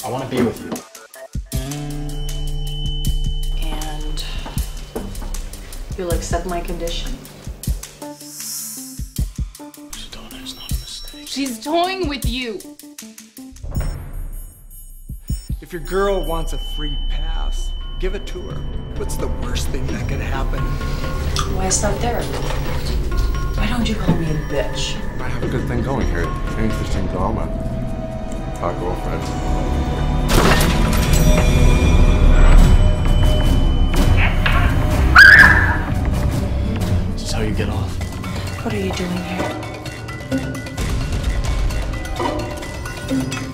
I want to be with you. And you'll accept my condition? Sedona is not a mistake. She's toying with you. If your girl wants a free pass, give it to her. What's the worst thing that could happen? Why stop there? Why don't you call me a bitch? Might have a good thing going here. Interesting drama. Our girlfriend. Is this how you get off? What are you doing here?